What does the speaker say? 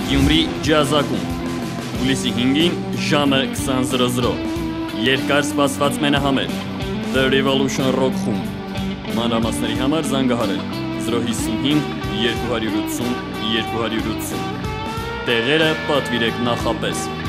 Գյումրի ջազ ակումբ, հուլիսի 5-ին ժամը 20:00, երկար սպասված մենահամեր, The Revolution Rock խումբ, մանրամասների համար զանգահարել 055 280 280, տեղերը պատվիրեք նախապես։